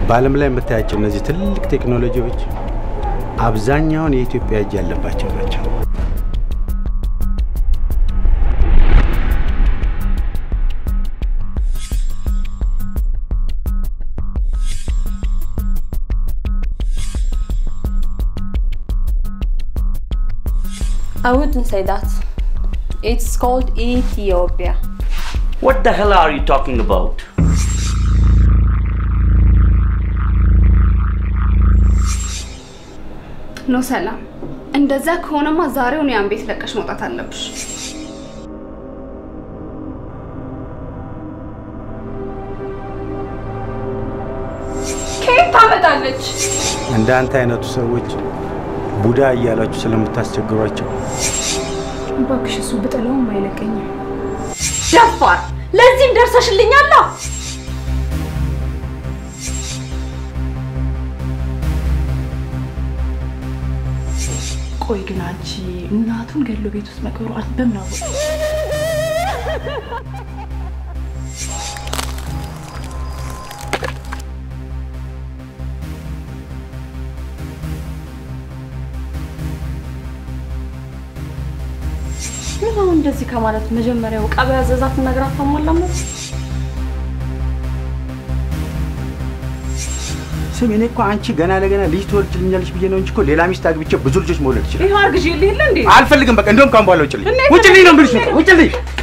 በዓለም ላይ የምታያቸው እነዚህ ትልቅ ቴክኖሎጂዎች አብዛኛውን የኢትዮጵያ እጅ ያለባቸው ናቸው። I wouldn't say that. It's called Ethiopia. What the hell are you talking about? No salam. እንደዛ ከሆነማ ዛሬው ነው ያን ቤት ለቀሽ መውጣት አለብሽ። ከየት ታመጣለች? እንዳንተ አይነቱ ሰዎች ቡዳ እያላችሁ ስለምታስቸግሯቸው ባክሽ እሱ በጠላው ማይለቀኝ ደፋር ለዚህም ደርሰሽልኛል። ቆይ ግን አንቺ እናቱን ገሎ ቤት ውስጥ መቀሩ አትበምናው ነው እንደዚህ ከማለት መጀመሪያው ቀባ ያዘዛት ነገር አታሟላም። ስሜኔ እኮ አንቺ ገና ለገና ልጅ ትወልጂልኛለሽ ብዬ ነው እንጂ እኮ ሌላ ሚስት አግብቼ ብዙ ልጆች መውለድ ይችላል። ይሄ አርግሽ ይልህ እንዴ? አልፈልግም በቃ እንደውም ካም በኋላ ውጭልኝ ነው የምልሽ። ውጭልኝ